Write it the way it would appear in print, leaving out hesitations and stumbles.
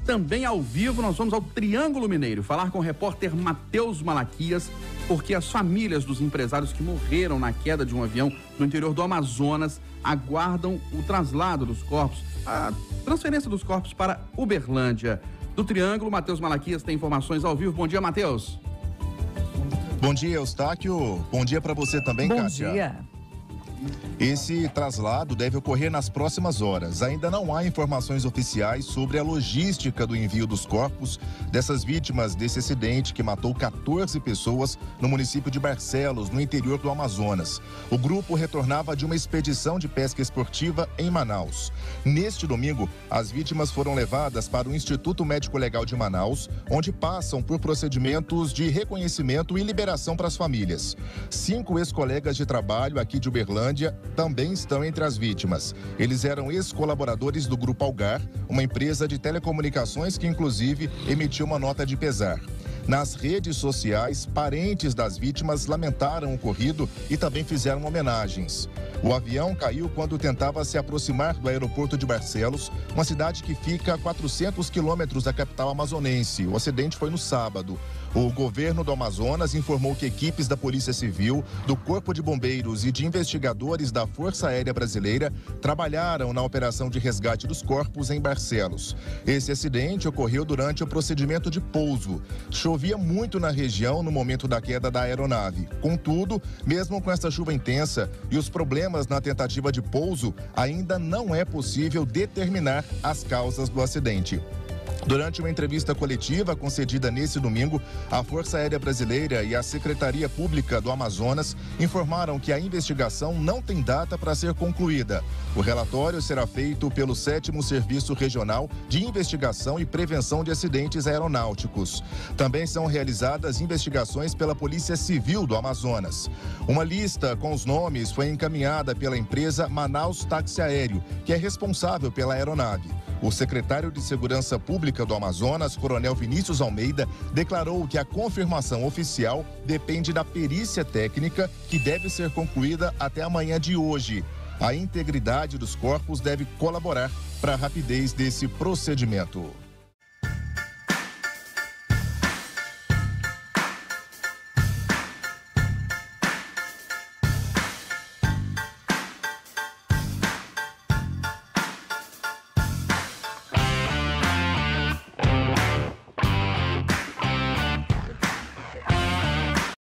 também ao vivo nós vamos ao Triângulo Mineiro falar com o repórter Matheus Malaquias, porque as famílias dos empresários que morreram na queda de um avião no interior do Amazonas aguardam o traslado dos corpos, a transferência dos corpos para Uberlândia. Do Triângulo, Matheus Malaquias tem informações ao vivo. Bom dia, Matheus. Bom dia, Eustáquio. Bom dia para você também, Kátia. Bom dia. Esse traslado deve ocorrer nas próximas horas. Ainda não há informações oficiais sobre a logística do envio dos corpos dessas vítimas desse acidente que matou 14 pessoas no município de Barcelos, no interior do Amazonas. O grupo retornava de uma expedição de pesca esportiva em Manaus. Neste domingo, as vítimas foram levadas para o Instituto Médico Legal de Manaus, onde passam por procedimentos de reconhecimento e liberação para as famílias. 5 ex-colegas de trabalho aqui de Uberlândia também estão entre as vítimas. Eles eram ex-colaboradores do Grupo Algar, uma empresa de telecomunicações que inclusive emitiu uma nota de pesar. Nas redes sociais, parentes das vítimas lamentaram o ocorrido e também fizeram homenagens. O avião caiu quando tentava se aproximar do aeroporto de Barcelos, uma cidade que fica a 400 quilômetros da capital amazonense. O acidente foi no sábado. O governo do Amazonas informou que equipes da Polícia Civil, do Corpo de Bombeiros e de investigadores da Força Aérea Brasileira trabalharam na operação de resgate dos corpos em Barcelos. Esse acidente ocorreu durante o procedimento de pouso. Chovia muito na região no momento da queda da aeronave. Contudo, mesmo com essa chuva intensa e os problemas na tentativa de pouso, ainda não é possível determinar as causas do acidente. Durante uma entrevista coletiva concedida nesse domingo, a Força Aérea Brasileira e a Secretaria Pública do Amazonas informaram que a investigação não tem data para ser concluída. O relatório será feito pelo 7º Serviço Regional de Investigação e Prevenção de Acidentes Aeronáuticos. Também são realizadas investigações pela Polícia Civil do Amazonas. Uma lista com os nomes foi encaminhada pela empresa Manaus Táxi Aéreo, que é responsável pela aeronave. O secretário de Segurança Pública do Amazonas, Coronel Vinícius Almeida, declarou que a confirmação oficial depende da perícia técnica, que deve ser concluída até amanhã de hoje. A integridade dos corpos deve colaborar para a rapidez desse procedimento.